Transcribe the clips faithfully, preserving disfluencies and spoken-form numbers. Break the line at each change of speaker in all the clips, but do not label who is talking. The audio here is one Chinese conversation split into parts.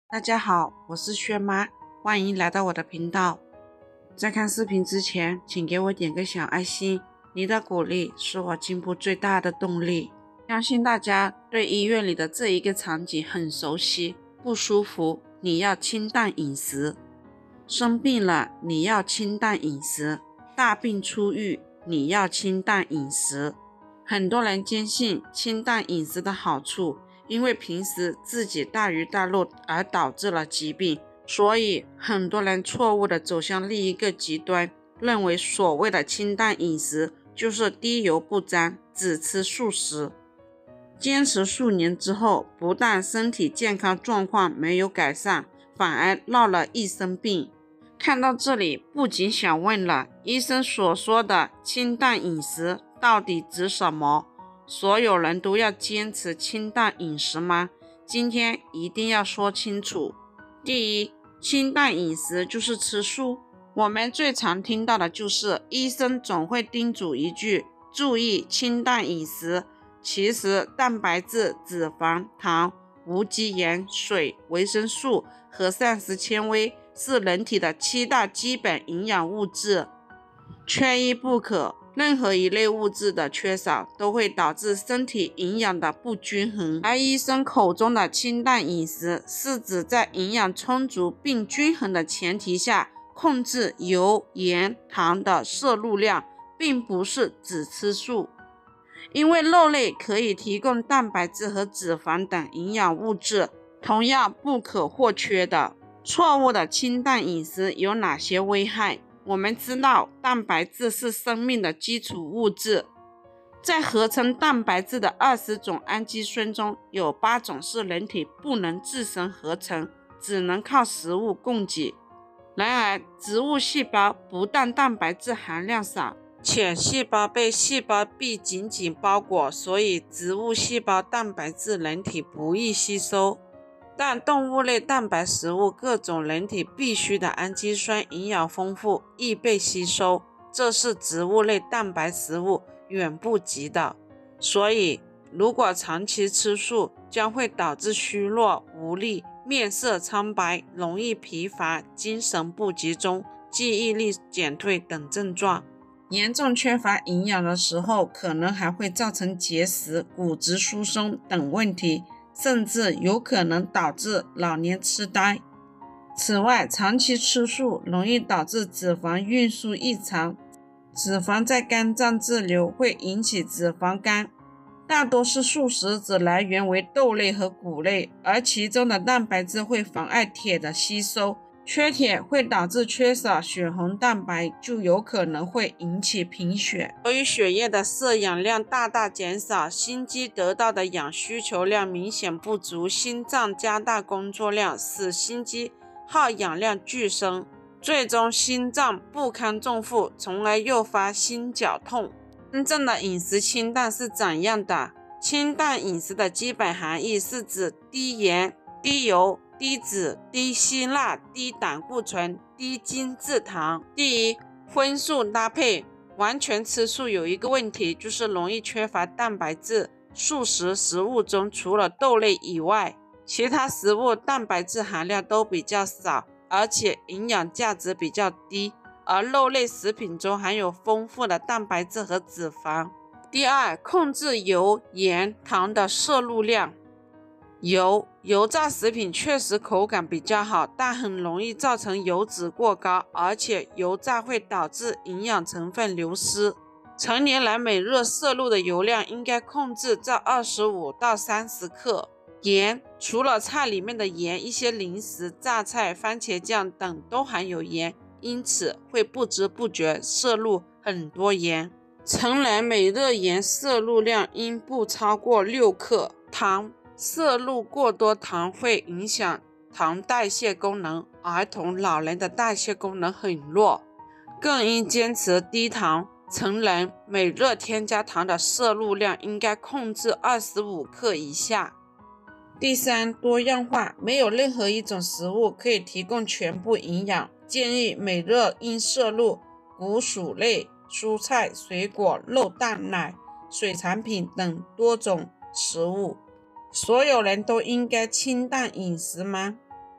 大家好，我是薛妈，欢迎来到我的频道。在看视频之前，请给我点个小爱心，你的鼓励是我进步最大的动力。相信大家对医院里的这一个场景很熟悉，不舒服你要清淡饮食，生病了你要清淡饮食，大病初愈你要清淡饮食。很多人坚信清淡饮食的好处，因为平时自己大鱼大肉而导致了疾病，所以很多人错误地走向另一个极端，认为所谓的清淡饮食就是低油不沾，只吃素食。坚持数年之后，不但身体健康状况没有改善，反而闹了一身病。看到这里，不仅想问了，医生所说的清淡饮食到底指什么？所有人都要坚持清淡饮食吗？今天一定要说清楚。第一，清淡饮食就是吃素。我们最常听到的就是医生总会叮嘱一句，注意清淡饮食。其实蛋白质、脂肪、糖、无机盐、水、维生素和膳食纤维是人体的七大基本营养物质，缺一不可。任何一类物质的缺少都会导致身体营养的不均衡，而医生口中的清淡饮食是指在营养充足并均衡的前提下控制油、盐、糖的摄入量，并不是只吃素。因为肉类可以提供蛋白质和脂肪等营养物质，同样不可或缺的。错误的清淡饮食有哪些危害？我们知道蛋白质是生命的基础物质，在合成蛋白质的二十种氨基酸中，有八种是人体不能自身合成，只能靠食物供给。然而植物细胞不但蛋白质含量少，且细胞被细胞壁紧紧包裹，所以植物细胞蛋白质人体不易吸收。但动物类蛋白食物各种人体必需的氨基酸营养丰富，易被吸收，这是植物类蛋白食物远不及的。所以如果长期吃素，将会导致虚弱、无力、面色苍白、容易疲乏、精神不集中、记忆力减退等症状。严重缺乏营养的时候，可能还会造成结石、骨质疏松等问题，甚至有可能导致老年痴呆。此外，长期吃素容易导致脂肪运输异常，脂肪在肝脏滞留会引起脂肪肝。大多数素食只来源为豆类和谷类，而其中的蛋白质会妨碍铁的吸收，缺铁会导致缺少血红蛋白，就有可能会引起贫血。由于血液的摄氧量大大减少，心肌得到的氧需求量明显不足，心脏加大工作量，使心肌耗氧量剧升，最终心脏不堪重负，从而诱发心绞痛。真正的饮食清淡是怎样的？清淡饮食的基本含义是指低盐、低油、低脂、低辛辣、低胆固醇、低精制糖。第一，荤素搭配。完全吃素有一个问题，就是容易缺乏蛋白质。素食食物中除了豆类以外，其他食物蛋白质含量都比较少，而且营养价值比较低，而肉类食品中含有丰富的蛋白质和脂肪。第二，控制油、盐、糖的摄入量。油油炸食品确实口感比较好，但很容易造成油脂过高，而且油炸会导致营养成分流失。成年人每日摄入的油量应该控制在二十五到三十克。盐，除了菜里面的盐，一些零食、榨菜、番茄酱等都含有盐，因此会不知不觉摄入很多盐。成人每日盐摄入量应不超过六克。糖，摄入过多糖会影响糖代谢功能，儿童、老人的代谢功能很弱，更应坚持低糖。成人每日添加糖的摄入量应该控制二十五克以下。第三，多样化。没有任何一种食物可以提供全部营养，建议每日应摄入谷薯类、蔬菜、水果、肉、蛋、奶、水产品等多种食物。所有人都应该清淡饮食吗？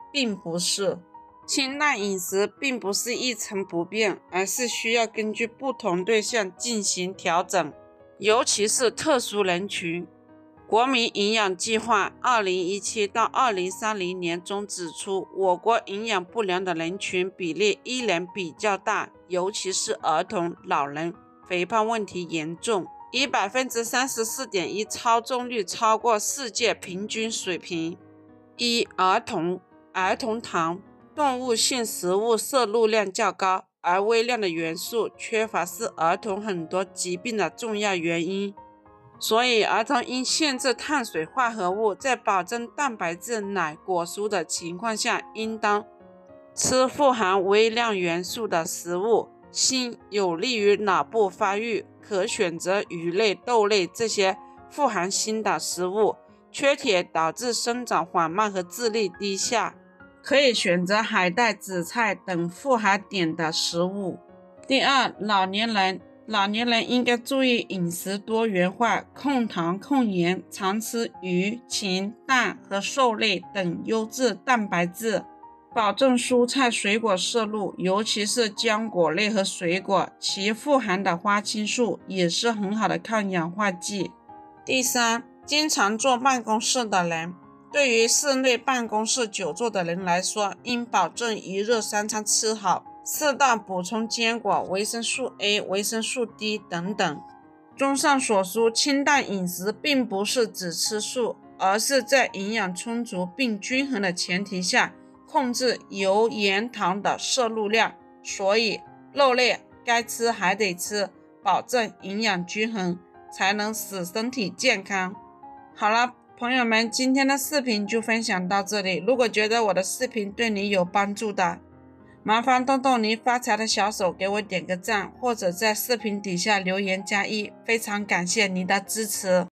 并不是。清淡饮食并不是一成不变，而是需要根据不同对象进行调整，尤其是特殊人群。国民营养计划二零一七到二零三零年中指出，我国营养不良的人群比例依然比较大，尤其是儿童、老人，肥胖问题严重，以 百分之三十四点一 超重率超过世界平均水平。一、儿童儿童糖，动物性食物摄入量较高，而微量的元素缺乏是儿童很多疾病的重要原因。所以儿童应限制碳水化合物，在保证蛋白质、奶、果蔬的情况下，应当吃富含微量元素的食物。锌有利于脑部发育，可选择鱼类、豆类这些富含锌的食物。缺铁导致生长缓慢和智力低下，可以选择海带、紫菜等富含碘的食物。第二，老年人老年人应该注意饮食多元化，控糖控盐，常吃鱼、禽、蛋和兽类等优质蛋白质，保证蔬菜水果摄入，尤其是浆果类和水果，其富含的花青素也是很好的抗氧化剂。第三，经常坐办公室的人，对于室内办公室久坐的人来说，应保证一日三餐吃好，适当补充坚果、维生素 A、维生素 D 等等。综上所述，清淡饮食并不是只吃素，而是在营养充足并均衡的前提下，控制油盐糖的摄入量。所以肉类该吃还得吃，保证营养均衡，才能使身体健康。好了，朋友们，今天的视频就分享到这里。如果觉得我的视频对你有帮助的，麻烦动动您发财的小手给我点个赞，或者在视频底下留言加一，非常感谢您的支持。